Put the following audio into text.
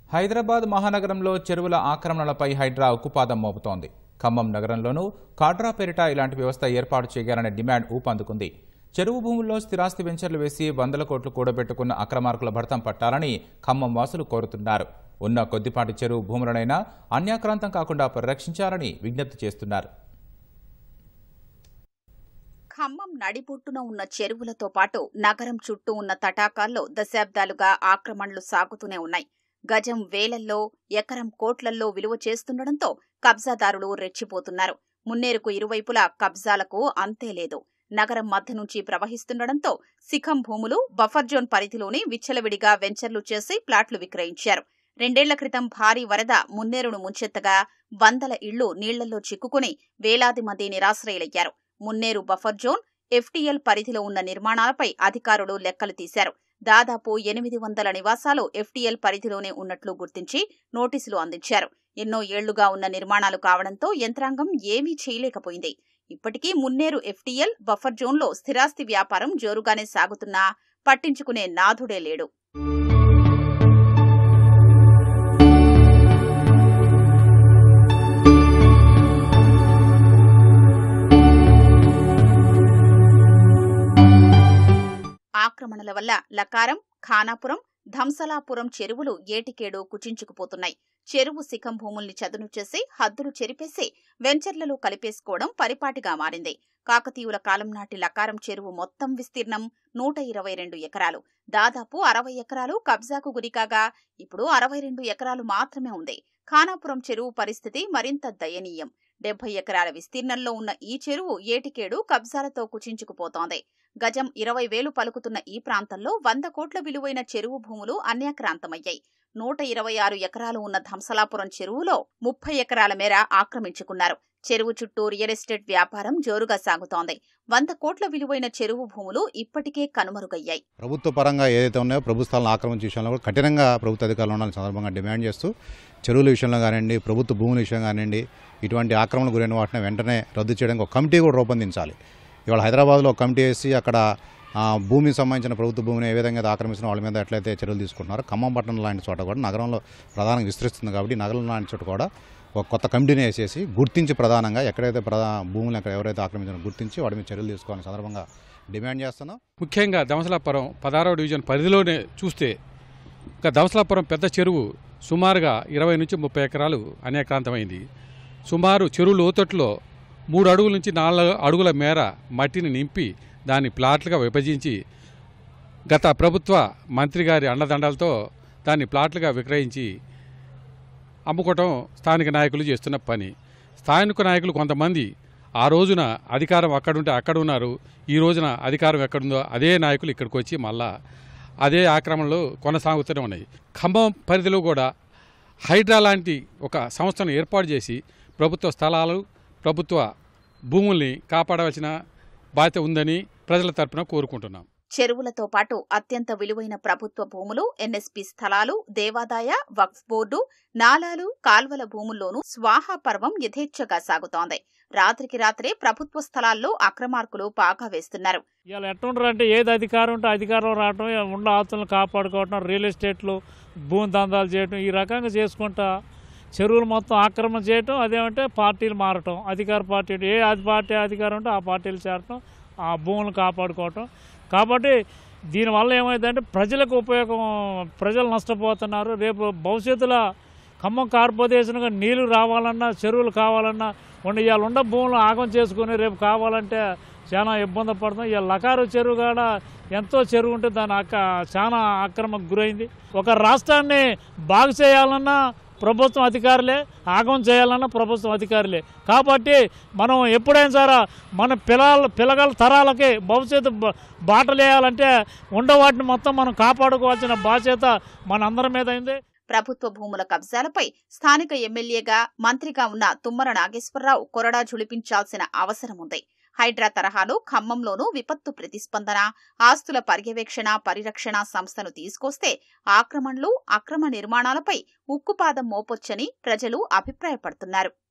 హైదరాబాద్ మహానగరంలో చెరువుల ఆక్రమణలపై హైడ్రా ఉక్కుపాదం మోపుతోంది. ఖమ్మం నగరంలోనూ కాడ్రా పేరిట ఇలాంటి వ్యవస్థ ఏర్పాటు చేయాలనే డిమాండ్ ఊపందుకుంది. చెరువు భూముల్లో స్థిరాస్తి వెంచర్లు వేసి వందల కోట్లు కూడబెట్టుకున్న అక్రమార్కుల భర్తం పట్టాలని ఖమ్మం వాసులు కోరుతున్నారు. ఉన్న కొద్దిపాటి చెరువు భూములనైనా అన్యాక్రాంతం కాకుండా పరిరక్షించాలని విజ్ఞప్తి చేస్తున్నారు. ఖమ్మం నడిబొట్టున ఉన్న చెరువులతో పాటు నగరం చుట్టూ ఉన్న తటాకాల్లో దశాబ్దాలుగా ఆక్రమణలు సాగుతూనే ఉన్నాయి. గజం వేలల్లో, ఎకరం కోట్లల్లో విలువ చేస్తుండటంతో కబ్జాదారులు రెచ్చిపోతున్నారు. మున్నేరుకు ఇరువైపులా కబ్జాలకు అంతే లేదు. నగరం మధ్య నుంచి ప్రవహిస్తుండటంతో శిఖం భూములు బఫర్ జోన్ పరిధిలోని విచ్చలవిడిగా వెంచర్లు చేసి ప్లాట్లు విక్రయించారు. 2 ఏళ్ల క్రితం భారీ వరద మున్నేరును ముంచెత్తగా వందల ఇళ్లు నీళ్లలో చిక్కుకుని వేలాది మంది నిరాశ్రయులయ్యారు. మున్నేరు బఫర్ జోన్, ఎఫ్టీఎల్ పరిధిలో ఉన్న నిర్మాణాలపై అధికారులు లెక్కలు తీశారు. దాదాపు 800 నివాసాలు ఎఫ్టీఎల్ పరిధిలోనే ఉన్నట్లు గుర్తించి నోటీసులు అందించారు. ఎన్నో ఏళ్లుగా ఉన్న నిర్మాణాలు కావడంతో యంత్రాంగం ఏమీ చేయలేకపోయింది. ఇప్పటికీ మున్నేరు ఎఫ్టీఎల్ బఫర్ జోన్లో స్థిరాస్తి వ్యాపారం జోరుగానే సాగుతున్నా పట్టించుకునే నాథుడే లేడు. ఆక్రమణల వల్ల లకారం, ఖానాపురం, ధంసలాపురం చెరువులు ఏటికేడు కుచించుకుపోతున్నాయి. చెరువు శిఖం భూముల్ని చదును చేసి హద్దులు చెరిపేసి వెంచర్లలో కలిపేసుకోవడం పరిపాటిగా మారింది. కాకతీయుల కాలం నాటి లకారం చెరువు మొత్తం విస్తీర్ణం 122 ఎకరాలు. దాదాపు 60 ఎకరాలు కబ్జాకు గురికాగా ఇప్పుడు 62 ఎకరాలు మాత్రమే ఉంది. ఖానాపురం చెరువు పరిస్థితి మరింత దయనీయం. 70 ఎకరాల విస్తీర్ణంలో ఉన్న ఈ చెరువు ఏటికేడు కబ్జాలతో కుచించుకుపోతోంది. గజం 20,000 పలుకుతున్న ఈ ప్రాంతంలో 100 కోట్ల విలువైన చెరువు భూములు అన్యాక్రాంతమయ్యాయి. 126 ఎకరాలు ఉన్న ధంసలాపురం చెరువులో 30 ఎకరాల మేర ఆక్రమించుకున్నారు. చెరువు చుట్టూ రియల్ ఎస్టేట్ వ్యాపారం జోరుగా సాగుతోంది. 100 కోట్ల విలువైన చెరువు భూములు ఇప్పటికే కనుమరుగయ్యాయి. ప్రభుత్వ పరంగా ఏదైతే ఉన్నాయో ప్రభుత్వాలను ఆక్రమించే విషయంలో కూడా కఠినంగా ప్రభుత్వ అధికారులు ఉండాలని సందర్భంగా డిమాండ్ చేస్తూ చెరువుల విషయంలో కానివ్వండి, ప్రభుత్వ భూముల విషయం కానివ్వండి, ఇటువంటి ఆక్రమణకు గురైన వాటిని వెంటనే రద్దు చేయడానికి ఒక కమిటీ కూడా రూపొందించాలి. ఇవాళ హైదరాబాద్లో ఒక కమిటీ వేసి అక్కడ భూమికి సంబంధించిన ప్రభుత్వ భూమిని ఏ విధంగా ఆక్రమిస్తున్న వాళ్ళ మీద ఎట్లయితే చర్యలు తీసుకుంటున్నారో ఖమ్మం పట్టణం లాంటి చోట కూడా నగరంలో ప్రధానంగా విస్తరిస్తుంది కాబట్టి నగరం లాంటి చోట కూడా ఒక కొత్త కమిటీని వేసేసి గుర్తించి ప్రధానంగా ఎక్కడైతే భూములు ఎవరైతే ఆక్రమించారో గుర్తించి వాటి మీద చర్యలు తీసుకోవాలని సందర్భంగా డిమాండ్ చేస్తున్నాం. ముఖ్యంగా ధంసలాపురం 16వ డివిజన్ పరిధిలోనే చూస్తే ధంసలాపురం పెద్ద చెరువు సుమారుగా 20 నుంచి 30 ఎకరాలు అన్యాక్రాంతమైంది. సుమారు చెరువు లోతట్లో 3 అడుగుల నుంచి 4 అడుగుల మేర మట్టిని నింపి దాన్ని ప్లాట్లుగా విభజించి గత ప్రభుత్వ మంత్రి గారి అండదండలతో దాన్ని ప్లాట్లుగా విక్రయించి అమ్ముకోవటం స్థానిక నాయకులు చేస్తున్న పని. స్థానిక నాయకులు కొంతమంది ఆ రోజున అధికారం అక్కడుంటే అక్కడ ఉన్నారు, ఈ రోజున అధికారం ఎక్కడుందో అదే నాయకులు ఇక్కడికి వచ్చి మళ్ళా అదే ఆక్రమణలు కొనసాగుతూనే ఉన్నాయి. ఖమ్మం పరిధిలో కూడా హైడ్రా లాంటి ఒక సంస్థను ఏర్పాటు చేసి ప్రభుత్వ స్థలాలు, ప్రభుత్వ భూముల్ని కాపాడవలసిన బాధ్యత ఉందని ప్రజల తరపున కోరుకుంటున్నాం. చెరువులతో పాటు అత్యంత విలువైన ప్రభుత్వ భూములు, ఎన్ఎస్పీ స్థలాలు, దేవాదాయ, వక్ఫ్ బోర్డు, నాలాలు, కాల్వల భూముల్లోనూ స్వాహా పర్వం యథేచ్ఛగా సాగుతోంది. రాత్రికి రాత్రే ప్రభుత్వ స్థలాల్లో అక్రమార్కులు పాగా వేస్తున్నారు. ఇలా ఎట్టుంటారంటే ఏది అధికారం ఉంటే అధికారం రావటం, ఉన్న ఆస్తులను కాపాడుకోవటం, రియల్ ఎస్టేట్లు భూమి దందాలు చేయటం, ఈ రకంగా చేసుకుంటా చెరువులు మొత్తం ఆక్రమణ చేయటం. అదేమంటే పార్టీలు మారటం, అధికార పార్టీ ఏ పార్టీ అధికారం ఉంటే ఆ పార్టీలు చేరటం, ఆ భూములను కాపాడుకోవటం. కాబట్టి దీనివల్ల ఏమైందంటే ప్రజలకు ఉపయోగం, ప్రజలు నష్టపోతున్నారు. రేపు భవిష్యత్తులో ఖమ్మం కార్పొరేషన్గా నీళ్లు రావాలన్నా, చెరువులు కావాలన్నా ఇవాళ ఉన్న భూములు ఆగం చేసుకుని రేపు కావాలంటే చాలా ఇబ్బంది పడుతుంది. ఇవాళ లకారు చెరువు కాడ ఎంతో చెరువు ఉంటే దాని చాలా ఆక్రమణకు గురైంది. ఒక రాష్ట్రాన్ని బాగు చేయాలన్నా ప్రభుత్వం అధికారులే, ఆగం చేయాలన్నా ప్రభుత్వం అధికారులే. కాబట్టి మనం ఎప్పుడైనా సరే మన పిల్లల తరాలకి భవిష్యత్తు బాటలు వేయాలంటే ఉండవాటిని మొత్తం మనం కాపాడుకోవాల్సిన బాధ్యత మనందరి మీద అయింది. ప్రభుత్వ భూముల కబ్జాలపై స్థానిక ఎమ్మెల్యేగా, మంత్రిగా ఉన్న తుమ్మల నాగేశ్వరరావు కొరడా ఝుళిపించాల్సిన అవసరం ఉంది. హైడ్రా తరహాలో ఖమ్మంలోనూ విపత్తు ప్రతిస్పందన, ఆస్తుల పర్యవేక్షణ, పరిరక్షణ సంస్థను తీసుకొస్తే ఆక్రమణలు, అక్రమ నిర్మాణాలపై ఉక్కుపాదం మోపొచ్చని ప్రజలు అభిప్రాయపడుతున్నారు.